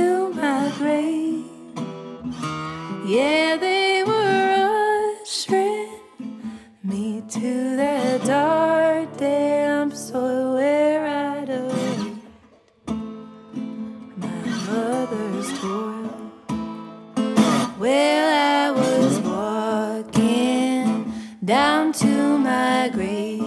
to my grave. Yeah, they were ushering me to that dark, damp soil where I'd await my mother's toil. Well, I was walking down to my grave.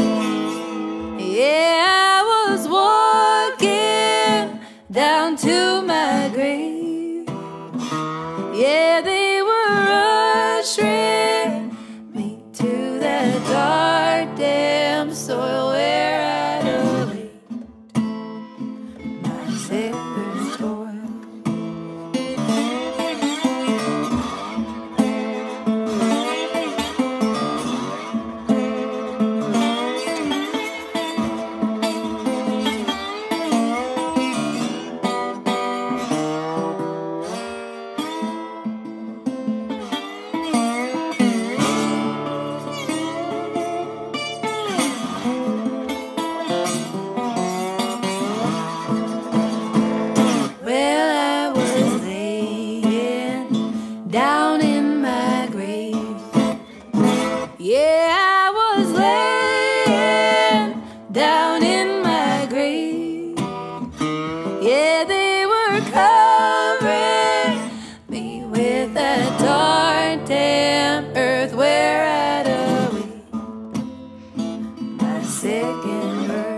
Yeah, I was walking down to my grave. Yeah, they were ushering me to that dark, damp soil where I'd await my Savior's toil. Down in my grave. Yeah, I was laying down in my grave. Yeah, they were covering me with that dark, damp earth where I'd await my second birth.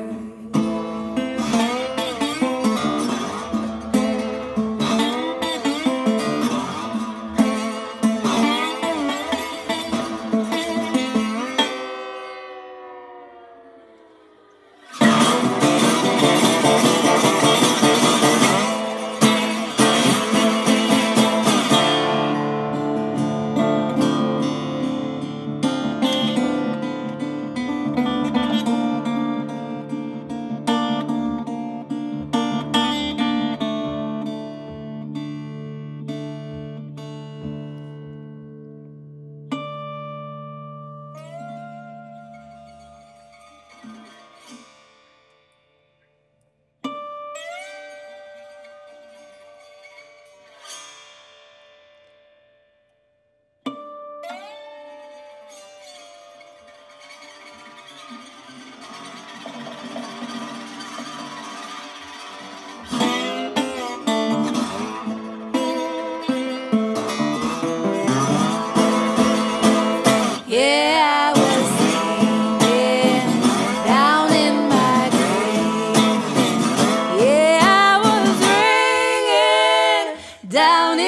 Yeah, I was laying down in my grave. Yeah, I was ringing down